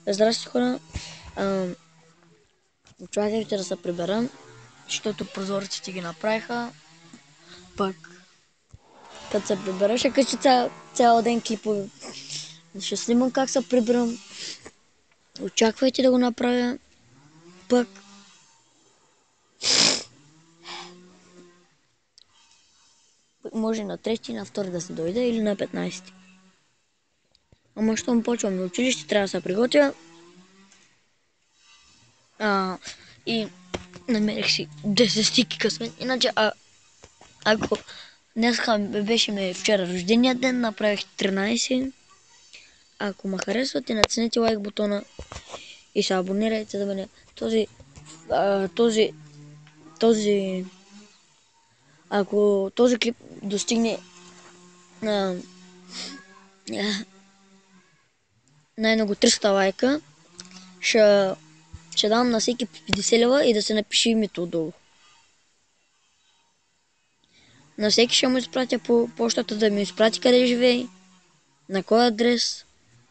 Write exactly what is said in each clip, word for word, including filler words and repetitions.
Здрасти, хора. Ам, Очаквайте да се прибера, защото прозорците ги направиха. Пък, като се прибера, ще кача цял, цял ден клипове. Ще снимам как се прибирам. Очаквайте да го направя. Пък, пък може на трети, на втори да се дойде или на петнайсети. Ама щом почвам на училище, трябва да се приготвя. А, и намерих си десет стики късмет. Иначе, а, ако днеска беше ми вчера рождения ден, направих тринайсет. Ако ме харесвате, натиснете лайк бутона и се абонирайте да мене. Този, а, този, този, ако този клип достигне на най-много триста лайка, ще, ще дам на всеки петдесет лева и да се напише името отдолу. На всеки ще му изпратя по почтата да ми изпрати къде живее, на кой адрес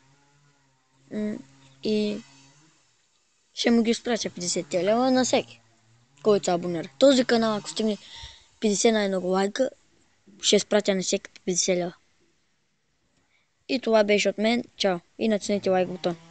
и ще му ги изпратя петдесет лева на всеки, който се абонира. Този канал, ако стигне петдесет най-много лайка, ще изпратя на всеки петдесет лева. И това беше от мен. Чао! И натиснете лайк бутон.